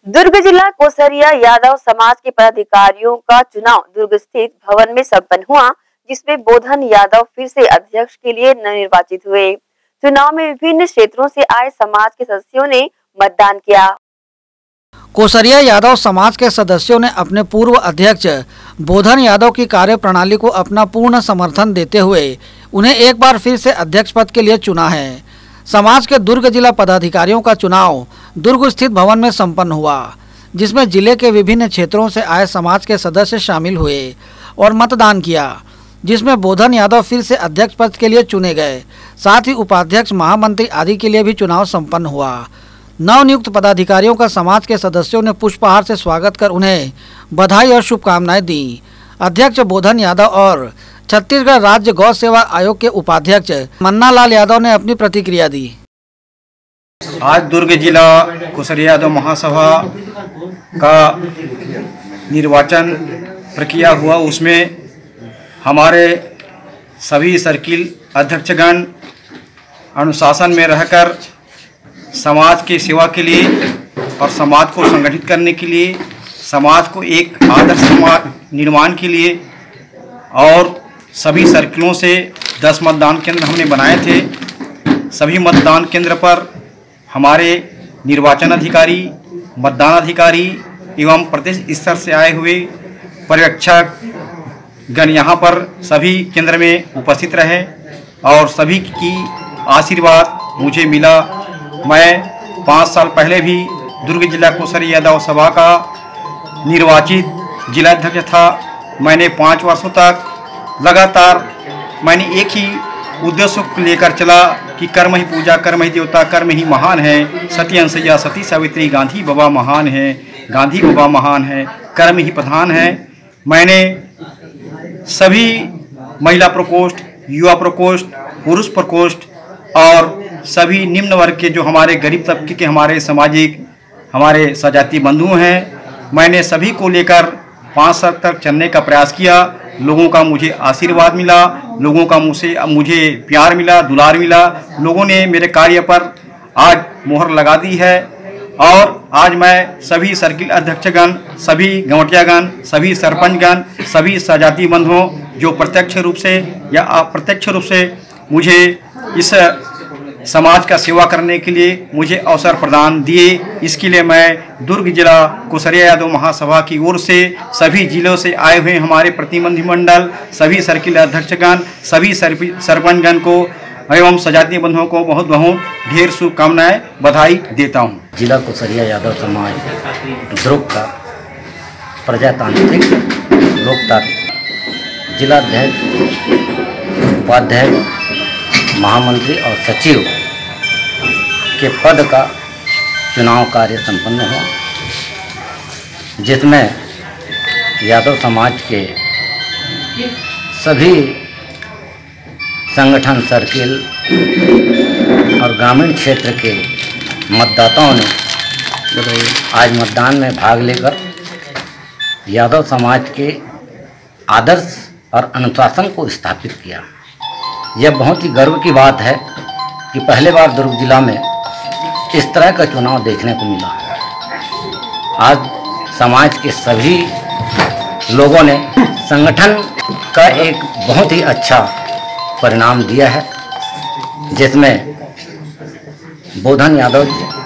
दुर्ग जिला कोसरिया यादव समाज के पदाधिकारियों का चुनाव दुर्ग स्थित भवन में संपन्न हुआ, जिसमें बोधन यादव फिर से अध्यक्ष के लिए नवनिर्वाचित हुए। चुनाव में विभिन्न क्षेत्रों से आए समाज के सदस्यों ने मतदान किया। कोसरिया यादव समाज के सदस्यों ने अपने पूर्व अध्यक्ष बोधन यादव की कार्यप्रणाली को अपना पूर्ण समर्थन देते हुए उन्हें एक बार फिर से अध्यक्ष पद के लिए चुना है। समाज के दुर्ग जिला पदाधिकारियों का चुनाव दुर्ग स्थित भवन में संपन्न हुआ, जिसमें जिले के विभिन्न क्षेत्रों से आए समाज के सदस्य शामिल हुए और मतदान किया, जिसमें बोधन यादव फिर से अध्यक्ष पद के लिए चुने गए। साथ ही उपाध्यक्ष, महामंत्री आदि के लिए भी चुनाव संपन्न हुआ। नवनियुक्त पदाधिकारियों का समाज के सदस्यों ने पुष्पहार से स्वागत कर उन्हें बधाई और शुभकामनाएं दी। अध्यक्ष बोधन यादव और छत्तीसगढ़ राज्य गौ सेवा आयोग के उपाध्यक्ष मन्नालाल यादव ने अपनी प्रतिक्रिया दी। आज दुर्ग जिला कोसरिया यादव महासभा का निर्वाचन प्रक्रिया हुआ, उसमें हमारे सभी सर्किल अध्यक्षगण अनुशासन में रहकर समाज की सेवा के लिए और समाज को संगठित करने के लिए, समाज को एक आदर्श समाज निर्माण के लिए और सभी सर्किलों से 10 मतदान केंद्र हमने बनाए थे। सभी मतदान केंद्र पर हमारे निर्वाचन अधिकारी, मतदान अधिकारी एवं प्रदेश स्तर से आए हुए पर्यवेक्षक गण यहाँ पर सभी केंद्र में उपस्थित रहे और सभी की आशीर्वाद मुझे मिला। मैं 5 साल पहले भी दुर्ग जिला कोसरिया यादव सभा का निर्वाचित जिला अध्यक्ष था। मैंने 5 वर्षों तक लगातार मैंने एक ही उद्देश्य को लेकर चला कि कर्म ही पूजा, कर्म ही देवता, कर्म ही महान है। सती अनसुईया, सती सावित्री, गांधी बाबा महान है, गांधी बाबा महान है, कर्म ही प्रधान है। मैंने सभी महिला प्रकोष्ठ, युवा प्रकोष्ठ, पुरुष प्रकोष्ठ और सभी निम्न वर्ग के जो हमारे गरीब तबके के हमारे सामाजिक हमारे सजातीय बंधु हैं, मैंने सभी को लेकर 5 साल तक चलने का प्रयास किया। लोगों का मुझे आशीर्वाद मिला, लोगों का मुझे प्यार मिला, दुलार मिला। लोगों ने मेरे कार्य पर आज मोहर लगा दी है और आज मैं सभी सर्किल अध्यक्षगण, सभी गंवटियागण, सभी सरपंचगण, सभी सजातीय बंधुओं जो प्रत्यक्ष रूप से या अप्रत्यक्ष रूप से मुझे इस समाज का सेवा करने के लिए मुझे अवसर प्रदान दिए, इसके लिए मैं दुर्ग जिला कोसरिया यादव महासभा की ओर से सभी जिलों से आए हुए हमारे प्रतिनिधिमंडल, सभी सर्किल अध्यक्षगण, सभी सरपंचगण को एवं सजातीय बंधुओं को बहुत बहुत ढेर शुभकामनाएं, बधाई देता हूं। जिला कोसरिया यादव समाज दुर्ग का प्रजातांत्रिक लोकतांत्रिक जिलाध्यक्ष, उपाध्यक्ष, महामंत्री और सचिव के पद का चुनाव कार्य संपन्न हुआ, जिसमें यादव समाज के सभी संगठन, सर्किल और ग्रामीण क्षेत्र के मतदाताओं ने आज मतदान में भाग लेकर यादव समाज के आदर्श और अनुशासन को स्थापित किया। यह बहुत ही गर्व की बात है कि पहले बार दुर्ग जिला में इस तरह का चुनाव देखने को मिला। आज समाज के सभी लोगों ने संगठन का एक बहुत ही अच्छा परिणाम दिया है, जिसमें बोधन यादव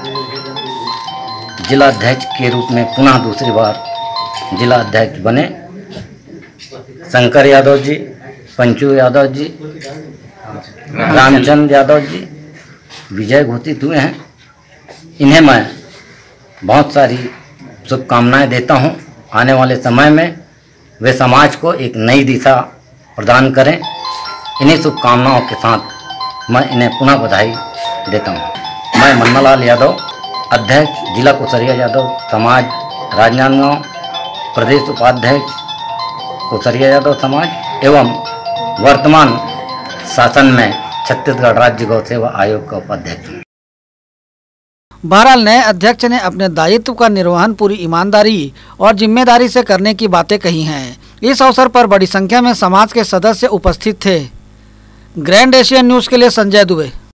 जिला अध्यक्ष के रूप में पुनः दूसरी बार जिला अध्यक्ष बने। शंकर यादव जी, पंचू यादव जी, रामचंद्र यादव जी विजय घोषित हुए हैं। इन्हें मैं बहुत सारी शुभकामनाएं देता हूं। आने वाले समय में वे समाज को एक नई दिशा प्रदान करें। इन्हीं शुभकामनाओं के साथ मैं इन्हें पुनः बधाई देता हूं। मैं मन्नालाल यादव, अध्यक्ष जिला कोसरिया यादव समाज राजनांदगांव, प्रदेश उपाध्यक्ष कोसरिया यादव समाज एवं वर्तमान शासन में छत्तीसगढ़ राज्य गौ सेवा आयोग का उपाध्यक्ष। बहरहाल नए अध्यक्ष ने अपने दायित्व का निर्वहन पूरी ईमानदारी और जिम्मेदारी से करने की बातें कही हैं। इस अवसर पर बड़ी संख्या में समाज के सदस्य उपस्थित थे। ग्रैंड एशियन न्यूज़ के लिए संजय दुबे।